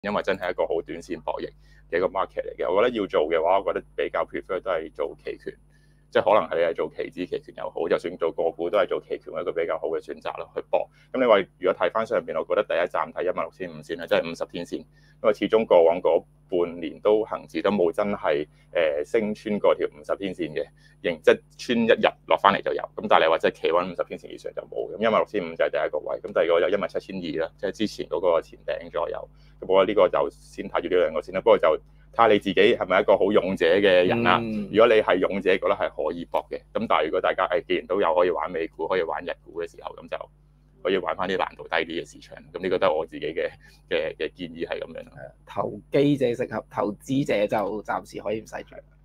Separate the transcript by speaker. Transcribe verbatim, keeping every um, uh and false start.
Speaker 1: 因為真係一個好短線博弈嘅一個 market 嚟嘅。我覺得要做嘅話，我覺得比較 prefer 都係做期權。即係可能係你係做期指期權又好，就算做個股都係做期權一個比較好嘅選擇咯，去搏。咁你話如果睇翻上邊，我覺得第一站睇一萬六千五線啦，即係五十天線，因為始終過往嗰半年都恆指都冇真係誒升穿過條五十天線嘅，仍即係穿一日落翻嚟就有。咁但係你話即係企穩五十天線以上就冇。咁一萬六千五就係第一個位，咁第二個就一萬七千二啦，即係之前嗰個前頂左右。咁我覺得呢個就先睇住呢兩個先啦。不過就睇下你自己係咪一個好勇者嘅人啦。
Speaker 2: 嗯、
Speaker 1: 如果你係勇者，覺得係可以搏嘅。咁但係如果大家誒既然都有可以玩美股、可以玩日股嘅時候，咁就可以玩翻啲難度低啲嘅市場。咁呢個都係我自己嘅嘅嘅建議係咁樣。
Speaker 2: 投機者適合，投資者就暫時可以唔使做。